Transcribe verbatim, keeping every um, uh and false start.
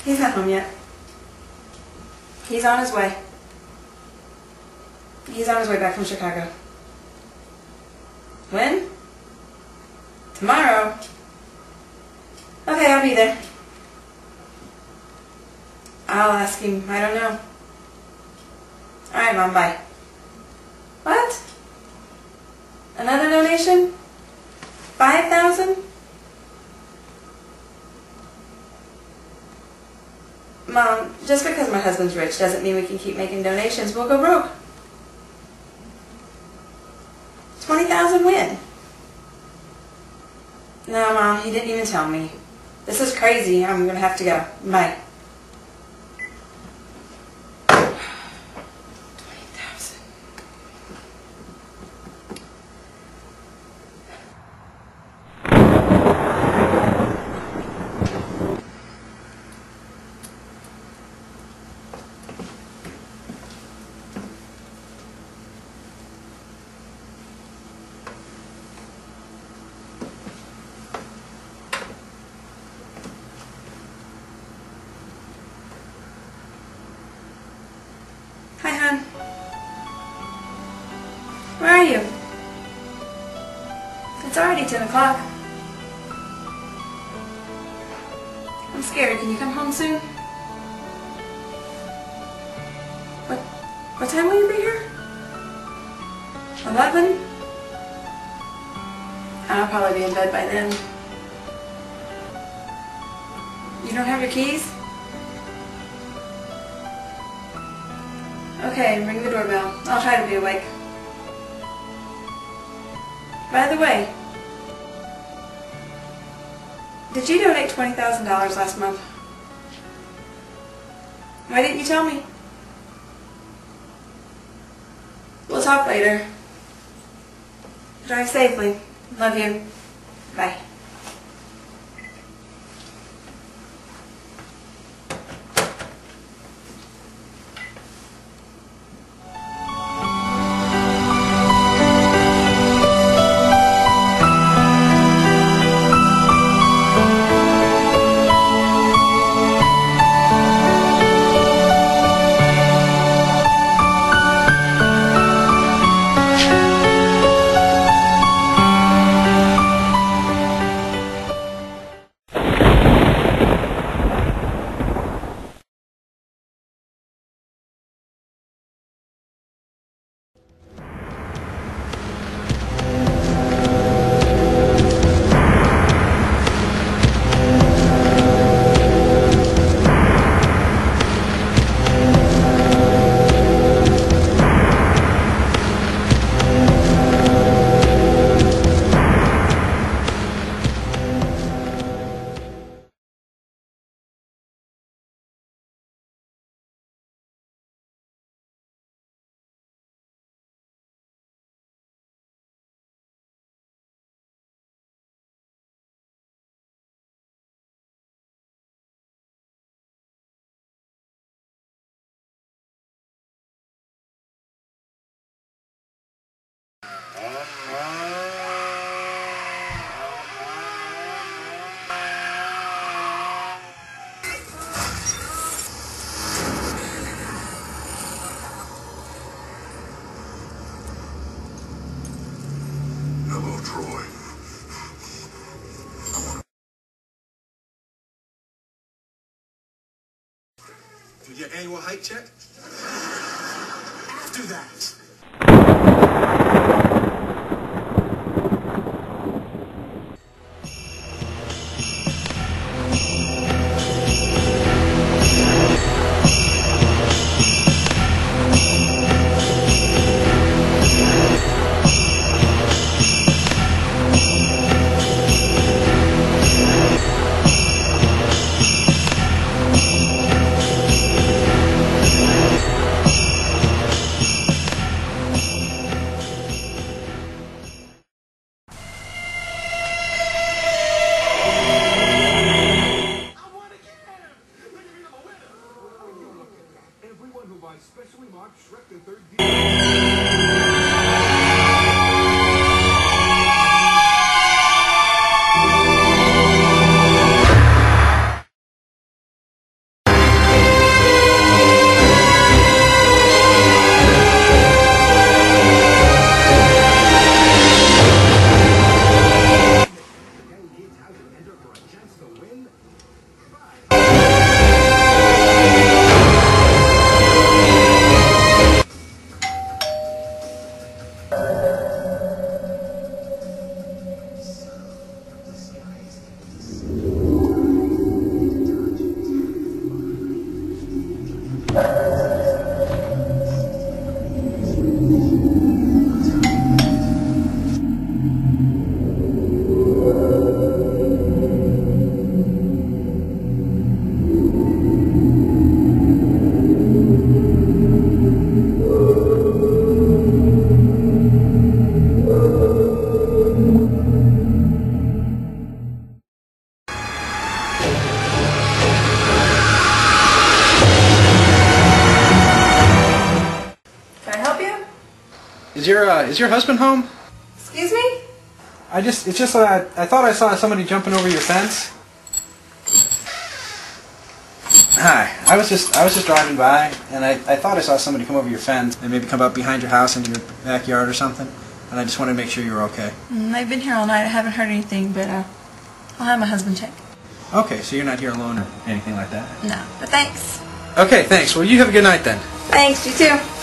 He's not home yet. He's on his way. He's on his way back from Chicago. When? Tomorrow? Okay, I'll be there. I'll ask him. I don't know. Alright, Mom, bye. What? Another donation? Five thousand? Mom, just because my husband's rich doesn't mean we can keep making donations. We'll go broke. Twenty thousand when? No, Mom, he didn't even tell me. This is crazy. I'm gonna have to go. Bye. Twenty thousand. Hi, hon. Where are you? It's already ten o'clock. I'm scared. Can you come home soon? What, what time will you be here? Eleven? I'll probably be in bed by then. You don't have your keys? Okay, ring the doorbell. I'll try to be awake. By the way, did you donate twenty thousand dollars last month? Why didn't you tell me? We'll talk later. Drive safely. Love you. Bye. Hello, Troy. For your annual hike check? After that. Specially marked Shrek the Third. Is your uh, is your husband home? Excuse me? I just it's just uh, I thought I saw somebody jumping over your fence. Hi, I was just I was just driving by, and I, I thought I saw somebody come over your fence and maybe come up behind your house into your backyard or something, and I just wanted to make sure you were okay. Mm, I've been here all night. I haven't heard anything, but uh, I'll have my husband check. Okay, so you're not here alone or anything like that? No, but thanks. Okay, thanks. Well, you have a good night then. Thanks, you too.